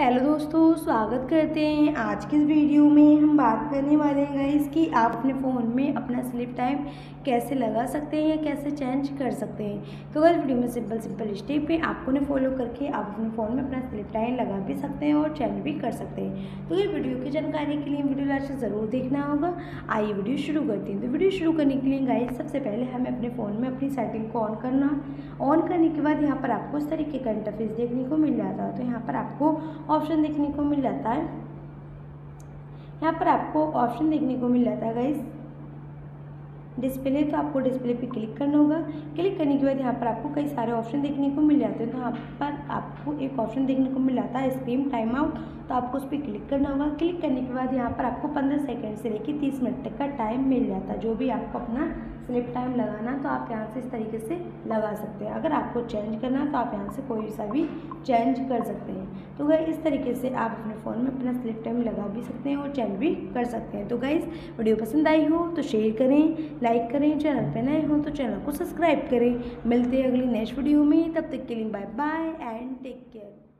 Hello दोस्तों, स्वागत करते हैं। आज की इस वीडियो में हम बात करने वाले हैं गाइस कि आप अपने फ़ोन में अपना स्लीप टाइम कैसे लगा सकते हैं या कैसे चेंज कर सकते हैं। तो गाइस वीडियो में सिंपल स्टेप है, आपको ने फॉलो करके आप अपने फ़ोन में अपना स्लीप टाइम लगा भी सकते हैं और चेंज भी कर सकते हैं। तो ये वीडियो की जानकारी के लिए वीडियो लास्ट ज़रूर देखना होगा। आइए वीडियो शुरू करते हैं। तो वीडियो शुरू करने के लिए गाइस सबसे पहले हमें अपने फ़ोन में अपनी सेटिंग को ऑन करने के बाद यहाँ पर आपको इस तरीके का इंटरफेस देखने को मिल जाता है। तो यहाँ पर आपको ऑप्शन देखने को मिल जाता है। यहाँ पर आपको ऑप्शन देखने को मिल जाता है गाइस डिस्प्ले। तो आपको डिस्प्ले पे क्लिक करना होगा। क्लिक करने के बाद यहाँ पर आपको कई सारे ऑप्शन देखने को मिल जाते हैं। तो यहाँ पर आपको एक ऑप्शन देखने को मिल जाता है स्क्रीन टाइम आउट। तो आपको उस पर क्लिक करना होगा। क्लिक करने के बाद यहाँ पर आपको 15 सेकंड से लेकर 30 मिनट तक का टाइम मिल जाता है। जो भी आपको अपना स्लीप टाइम लगाना तो आप यहाँ से इस तरीके से लगा सकते हैं। अगर आपको चेंज करना तो आप यहाँ से कोई सा भी चेंज कर सकते हैं। तो गाइस इस तरीके से आप अपने फ़ोन में अपना स्लीप टाइम लगा भी सकते हैं और चेंज भी कर सकते हैं। तो गाइस वीडियो पसंद आई हो तो शेयर करें, लाइक करें, चैनल पे नए हो तो चैनल को सब्सक्राइब करें। मिलते हैं अगली नेक्स्ट वीडियो में, तब तक के लिए bye bye and take care.